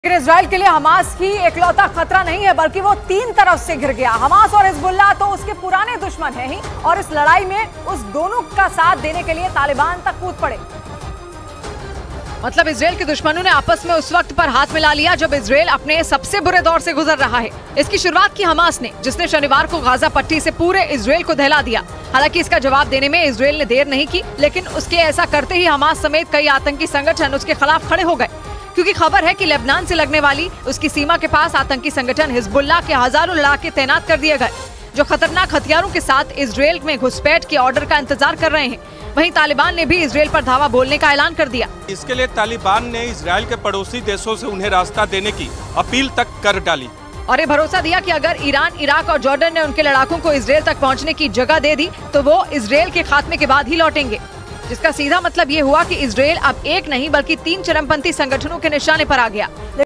लेकिन इजराइल के लिए हमास ही इकलौता खतरा नहीं है, बल्कि वो तीन तरफ से घिर गया। हमास और हिजबुल्लाह तो उसके पुराने दुश्मन हैं ही, और इस लड़ाई में उस दोनों का साथ देने के लिए तालिबान तक कूद पड़े। मतलब इजराइल के दुश्मनों ने आपस में उस वक्त पर हाथ मिला लिया जब इजराइल अपने सबसे बुरे दौर से गुजर रहा है। इसकी शुरुआत की हमास ने, जिसने शनिवार को गाजा पट्टी से पूरे इजराइल को दहला दिया। हालांकि इसका जवाब देने में इजराइल ने देर नहीं की, लेकिन उसके ऐसा करते ही हमास समेत कई आतंकी संगठन उसके खिलाफ खड़े हो गए, क्योंकि खबर है कि लेबनान से लगने वाली उसकी सीमा के पास आतंकी संगठन हिजबुल्लाह के हजारों लड़ाके तैनात कर दिए गए, जो खतरनाक हथियारों के साथ इजराइल में घुसपैठ के ऑर्डर का इंतजार कर रहे हैं। वहीं तालिबान ने भी इजराइल पर धावा बोलने का ऐलान कर दिया। इसके लिए तालिबान ने इजराइल के पड़ोसी देशों से उन्हें रास्ता देने की अपील तक कर डाली और ये भरोसा दिया कि अगर ईरान, इराक और जॉर्डन ने उनके लड़ाकों को इजराइल तक पहुंचने की जगह दे दी तो वो इजराइल के खात्मे के बाद ही लौटेंगे। जिसका सीधा मतलब ये हुआ कि इजराइल अब एक नहीं बल्कि 3 चरमपंथी संगठनों के निशाने पर आ गया।